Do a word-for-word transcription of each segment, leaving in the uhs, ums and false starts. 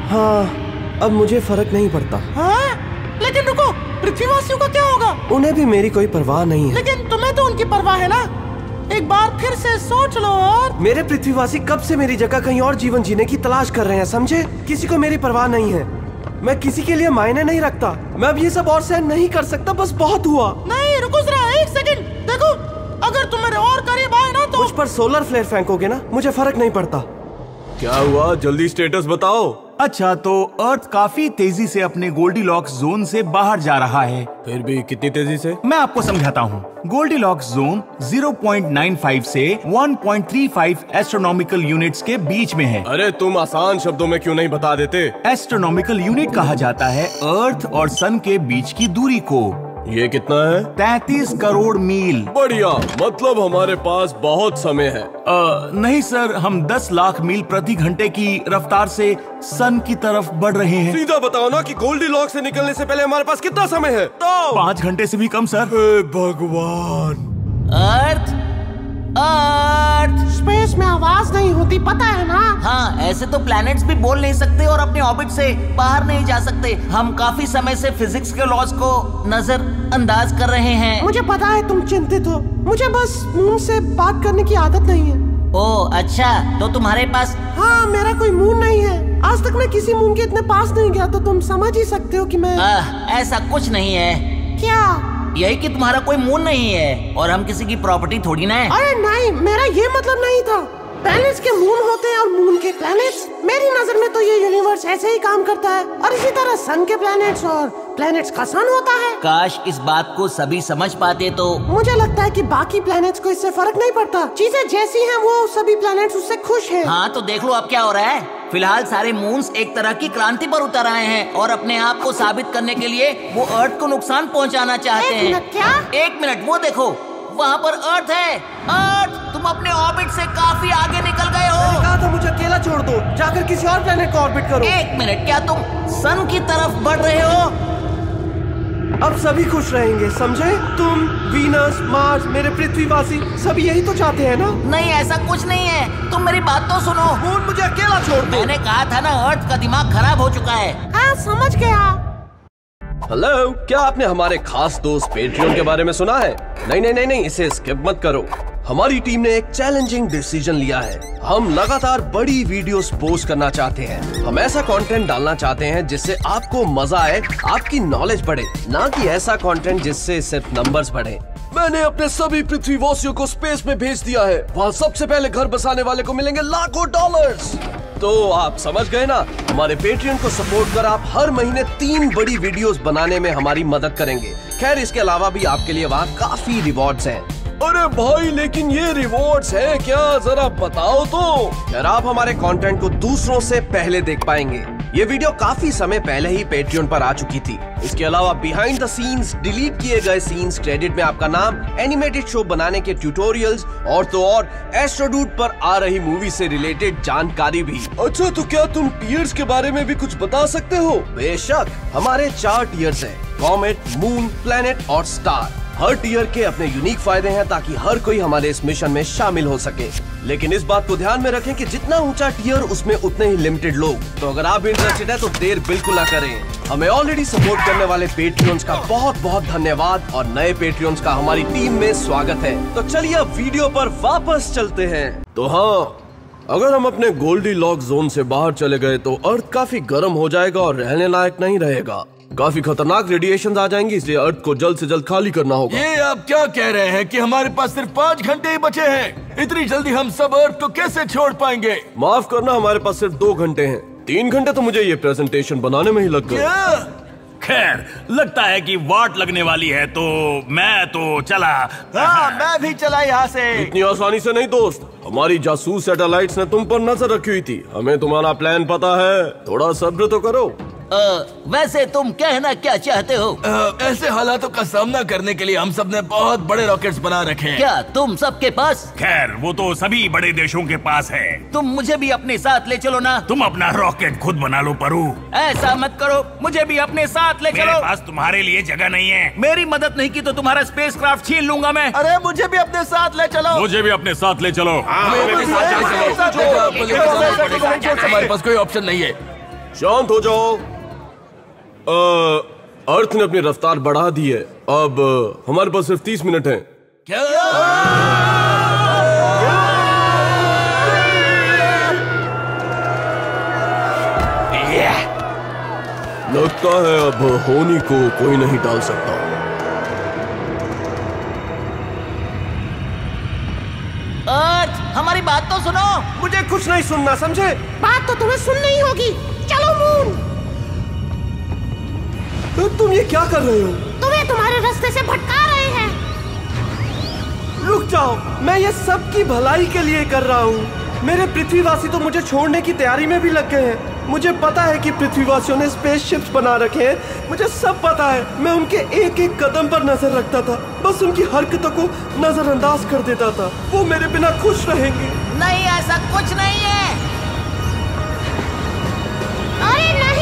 हाँ, अब मुझे फर्क नहीं पड़ता। हाँ? लेकिन रुको, पृथ्वीवासियों का क्या होगा? उन्हें भी मेरी कोई परवाह नहीं है। लेकिन तुम्हें तो उनकी परवाह है ना। एक बार फिर से सोच लो। और मेरे पृथ्वीवासी कब से मेरी जगह कहीं और जीवन जीने की तलाश कर रहे हैं, समझे? किसी को मेरी परवाह नहीं है। मैं किसी के लिए मायने नहीं रखता। मैं अब ये सब और सहन नहीं कर सकता, बस बहुत हुआ। नहीं, रुको जरा एक सेकंड। देखो, अगर तुम मेरे और करीब आए ना तो मुझ पर सोलर फ्लेयर फेंकोगे ना, मुझे फर्क नहीं पड़ता। क्या हुआ, जल्दी स्टेटस बताओ। अच्छा, तो अर्थ काफी तेजी से अपने गोल्डीलॉक्स जोन से बाहर जा रहा है। फिर भी कितनी तेजी से? मैं आपको समझाता हूँ। Goldilocks zone zero point nine five से one point three five astronomical units के बीच में है। अरे तुम आसान शब्दों में क्यों नहीं बता देते? एस्ट्रोनॉमिकल यूनिट कहा जाता है अर्थ और सन के बीच की दूरी को। ये कितना है? तैतीस करोड़ मील। बढ़िया, मतलब हमारे पास बहुत समय है। आ, नहीं सर, हम दस लाख मील प्रति घंटे की रफ्तार से सन की तरफ बढ़ रहे हैं। सीधा बताओ ना कि गोल्डीलॉक्स से निकलने से पहले हमारे पास कितना समय है? तो पाँच घंटे से भी कम सर। हे भगवान। अर्थ अर्थ स्पेस में आवाज नहीं होती, पता है ना? हाँ, ऐसे तो प्लैनेट्स भी बोल नहीं सकते और अपने ऑर्बिट से बाहर नहीं जा सकते। हम काफी समय से फिजिक्स के लॉज को नजरअंदाज कर रहे हैं। मुझे पता है तुम चिंतित हो। मुझे बस मून से बात करने की आदत नहीं है। ओह अच्छा, तो तुम्हारे पास? हाँ, मेरा कोई मून नहीं है। आज तक मैं किसी मून के इतने पास नहीं गया, तो तुम समझ ही सकते हो कि मैं आ, ऐसा कुछ नहीं है। क्या? यही कि तुम्हारा कोई मून नहीं है और हम किसी की प्रॉपर्टी थोड़ी ना है। अरे नहीं, मेरा ये मतलब नहीं था। प्लैनेट्स के मून होते हैं और मून के प्लैनेट्स। मेरी नजर में तो ये यूनिवर्स ऐसे ही काम करता है, और इसी तरह सन के प्लैनेट्स और प्लैनेट्स का सन होता है। काश इस बात को सभी समझ पाते तो। मुझे लगता है कि बाकी प्लैनेट्स को इससे फर्क नहीं पड़ता। चीजें जैसी हैं वो सभी प्लैनेट्स उससे खुश हैं। हाँ, तो देख लो अब क्या हो रहा है। फिलहाल सारे मून्स एक तरह की क्रांति पर उतर आए हैं और अपने आप को साबित करने के लिए वो अर्थ को नुकसान पहुंचाना चाहते एक हैं। मिनट, क्या? एक मिनट, वो देखो, वहाँ पर अर्थ है। अर्थ, तुम अपने ऑर्बिट से काफी आगे निकल गए हो। मैंने कहा था मुझे अकेला छोड़ दो, जाकर किसी और प्लेनेट को ऑर्बिट करो। एक मिनट, क्या तुम सन की तरफ बढ़ रहे हो? अब सभी खुश रहेंगे, समझे? तुम, वीनस, मार्स, मेरे पृथ्वीवासी, सभी यही तो चाहते हैं ना? नहीं, ऐसा कुछ नहीं है। तुम मेरी बात तो सुनो। मून, मुझे अकेला छोड़ दो। मैंने कहा था ना, अर्थ का दिमाग खराब हो चुका है। हाँ, समझ गया। हेलो, क्या आपने हमारे खास दोस्त पेट्रियन के बारे में सुना है? नहीं नहीं नहीं नहीं, इसे स्किप मत करो। हमारी टीम ने एक चैलेंजिंग डिसीजन लिया है। हम लगातार बड़ी वीडियोस पोस्ट करना चाहते हैं। हम ऐसा कंटेंट डालना चाहते हैं जिससे आपको मजा आए, आपकी नॉलेज बढ़े, ना कि ऐसा कंटेंट जिससे सिर्फ नंबर्स बढ़े। मैंने अपने सभी पृथ्वीवासियों को स्पेस में भेज दिया है। वहाँ सबसे पहले घर बसाने वाले को मिलेंगे लाखों डॉलर्स। तो आप समझ गए ना? हमारे पेट्रियन को सपोर्ट कर आप हर महीने तीन बड़ी वीडियोस बनाने में हमारी मदद करेंगे। खैर, इसके अलावा भी आपके लिए वहाँ काफी रिवॉर्ड्स हैं। अरे भाई, लेकिन ये रिवॉर्ड्स है क्या, जरा बताओ तो। खैर, आप हमारे कंटेंट को दूसरों से पहले देख पाएंगे। ये वीडियो काफी समय पहले ही पेट्रियन पर आ चुकी थी। इसके अलावा बिहाइंड द सीन्स, डिलीट किए गए सीन्स, क्रेडिट में आपका नाम, एनिमेटेड शो बनाने के ट्यूटोरियल्स और तो और एस्ट्रोडूड पर आ रही मूवी से रिलेटेड जानकारी भी। अच्छा, तो क्या तुम टियर्स के बारे में भी कुछ बता सकते हो? बेशक, हमारे चार टियर्स हैं: कॉमेट, मून, प्लैनेट और स्टार। हर टियर के अपने यूनिक फायदे हैं ताकि हर कोई हमारे इस मिशन में शामिल हो सके। लेकिन इस बात को ध्यान में रखें कि जितना ऊंचा टियर, उसमें उतने ही लिमिटेड लोग। तो अगर आप इंटरेस्टेड हैं तो देर बिल्कुल ना करें। हमें ऑलरेडी सपोर्ट करने वाले पेट्रियंस का बहुत बहुत धन्यवाद और नए पेट्रियंस का हमारी टीम में स्वागत है। तो चलिए अब वीडियो पर वापस चलते हैं। तो हाँ, अगर हम अपने गोल्डीलॉक्स जोन से बाहर चले गए तो अर्थ काफी गर्म हो जाएगा और रहने लायक नहीं रहेगा। काफी खतरनाक रेडिएशन आ जाएंगी, इसलिए अर्थ को जल्द से जल्द खाली करना होगा। ये आप क्या कह रहे हैं कि हमारे पास सिर्फ पाँच घंटे ही बचे हैं? इतनी जल्दी हम सब अर्थ को कैसे छोड़ पाएंगे? माफ करना, हमारे पास सिर्फ दो घंटे हैं। तीन घंटे तो मुझे ये प्रेजेंटेशन बनाने में ही लग गए। खैर, लगता है कि वाट लगने वाली है, तो मैं तो चला। हाँ, मैं भी चला यहाँ से। इतनी आसानी से नहीं दोस्त, हमारी जासूस सैटेलाइट्स ने तुम पर नजर रखी हुई थी। हमें तुम्हारा प्लान पता है, थोड़ा सब्र तो करो। आ, वैसे तुम कहना क्या चाहते हो? आ, ऐसे हालातों का सामना करने के लिए हम सब ने बहुत बड़े रॉकेट्स बना रखे हैं। क्या तुम सबके पास? खैर, वो तो सभी बड़े देशों के पास है। तुम मुझे भी अपने साथ ले चलो ना। तुम अपना रॉकेट खुद बना लो परू। ऐसा मत करो, मुझे भी अपने साथ ले चलो। मेरे पास तुम्हारे लिए जगह नहीं है। मेरी मदद नहीं की तो तुम्हारा स्पेसक्राफ्ट छीन लूंगा मैं। अरे मुझे भी अपने साथ ले चलो। मुझे भी अपने साथ ले चलो। हमारे पास कोई ऑप्शन नहीं है। शांत हो जाओ। अर्थ ने अपनी रफ्तार बढ़ा दी है। अब हमारे पास सिर्फ तीस मिनट हैं। क्या? लगता है अब होनी को कोई नहीं डाल सकता। अर्थ, हमारी बात तो सुनो। मुझे कुछ नहीं सुनना, समझे? बात तो तुम्हें सुननी ही होगी। चलो मून। तो तुम ये क्या कर रहे हो? तुम्हें तुम्हारे रास्ते से भटका रहे हैं। रुक जाओ, मैं ये सब की भलाई के लिए कर रहा हूँ। मेरे पृथ्वीवासी तो मुझे छोड़ने की तैयारी में भी लग गए हैं। मुझे पता है कि पृथ्वीवासियों ने स्पेसशिप्स बना रखे हैं। मुझे सब पता है। मैं उनके एक एक कदम पर नजर रखता था, बस उनकी हरकतों को नजरअंदाज कर देता था। वो मेरे बिना खुश रहेंगे। नहीं, ऐसा कुछ नहीं है। अरे नहीं।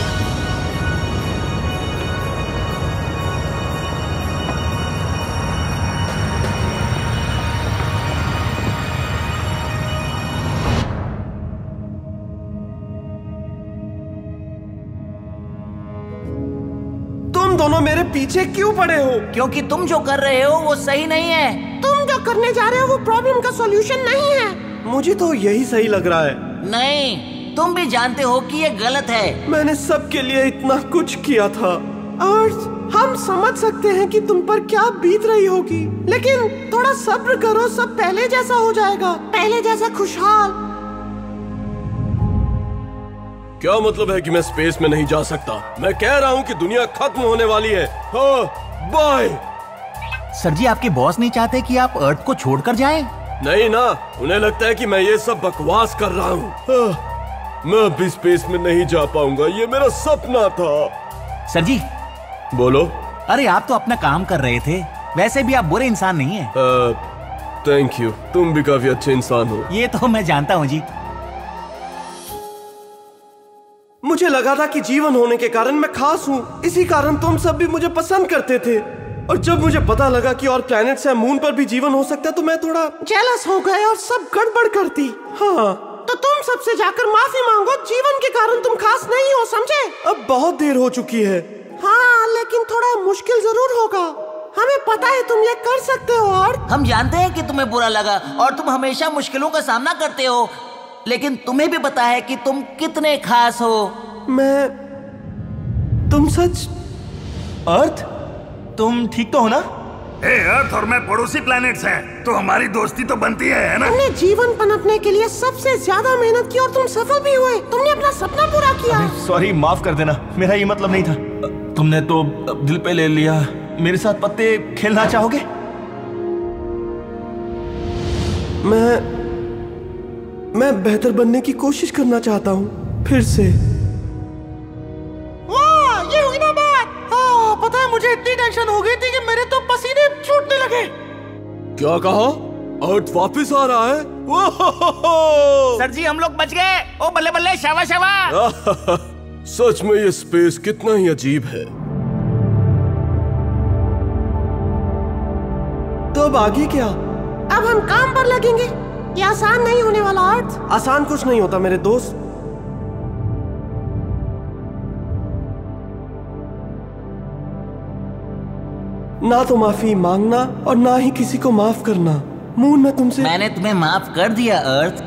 तुम दोनों मेरे पीछे क्यों पड़े हो? क्योंकि तुम जो कर रहे हो वो सही नहीं है। तुम जो करने जा रहे हो वो प्रॉब्लम का सॉल्यूशन नहीं है। मुझे तो यही सही लग रहा है। नहीं, तुम भी जानते हो कि ये गलत है। मैंने सबके लिए इतना कुछ किया था। अर्थ, हम समझ सकते हैं कि तुम पर क्या बीत रही होगी, लेकिन थोड़ा सब्र करो, सब पहले जैसा हो जाएगा, पहले जैसा खुशहाल। क्या मतलब है कि मैं स्पेस में नहीं जा सकता? मैं कह रहा हूँ कि दुनिया खत्म होने वाली है। हाँ, बाय। सर जी, आपके बॉस नहीं चाहते कि आप अर्थ को छोड़कर जाएं? नहीं ना, उन्हें लगता है कि मैं ये सब बकवास कर रहा हूँ। हाँ, मैं अभी स्पेस में नहीं जा पाऊंगा, ये मेरा सपना था। सर जी। बोलो। अरे आप तो अपना काम कर रहे थे, वैसे भी आप बुरे इंसान नहीं है। थैंक यू, तुम भी काफी अच्छे इंसान हो। ये तो मैं जानता हूँ जी। मुझे लगा था कि जीवन होने के कारण मैं खास हूँ, इसी कारण तुम सब भी मुझे पसंद करते थे। और जब मुझे पता लगा कि और प्लैनेट्स या मून पर भी जीवन हो सकता है तो मैं थोड़ा जेलस हो गए और सब गड़बड़ करती। हाँ, तो तुम सबसे जाकर माफी मांगो। जीवन के कारण तुम खास नहीं हो, समझे? अब बहुत देर हो चुकी है। हाँ, लेकिन थोड़ा मुश्किल जरूर होगा। हमें पता है तुम ये कर सकते हो। और हम जानते हैं कि तुम्हें बुरा लगा और तुम हमेशा मुश्किलों का सामना करते हो, लेकिन तुम्हें भी पता है कि तुम कितने खास हो। मैं तुम सच अर्थ, तुम ठीक तो हो ना? ए, अर्थ और मैं पड़ोसी प्लैनेट्स हैं, तो हमारी दोस्ती तो बनती है, है ना? तुमने जीवन पनपने के लिए सबसे ज्यादा मेहनत की और तुम सफल भी हुए। तुमने अपना सपना पूरा किया। सॉरी, माफ कर देना, मेरा ये मतलब नहीं था। तुमने तो दिल पे ले लिया। मेरे साथ पत्ते खेलना चाहोगे? मैं मैं बेहतर बनने की कोशिश करना चाहता हूँ फिर से। वाह, ये हुई ना बात। हाँ, पता है मुझे इतनी टेंशन हो गई थी कि मेरे तो पसीने छूटने लगे। क्या कहा? अर्थ वापस आ रहा है? सर जी, हम लोग बच गए। ओ बल्ले बल्ले, शाबाश शाबाश। सच में ये स्पेस कितना ही अजीब है। तो अब आगे क्या? अब हम काम पर लगेंगे। ये आसान नहीं होने वाला। अर्थ, आसान कुछ नहीं होता मेरे दोस्त। ना तो माफी मांगना और ना ही किसी को माफ करना। मून, मैं तुमसे मैंने तुम्हें माफ कर दिया अर्थ।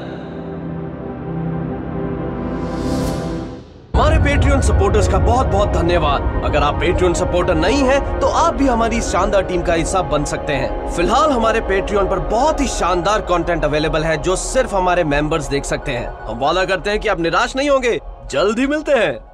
हमारे पेट्रियन सपोर्टर्स का बहुत बहुत धन्यवाद। अगर आप पेट्रियन सपोर्टर नहीं हैं, तो आप भी हमारी शानदार टीम का हिस्सा बन सकते हैं। फिलहाल हमारे पेट्रियन पर बहुत ही शानदार कंटेंट अवेलेबल है जो सिर्फ हमारे मेंबर्स देख सकते हैं। हम वादा करते हैं कि आप निराश नहीं होंगे। जल्द ही मिलते हैं।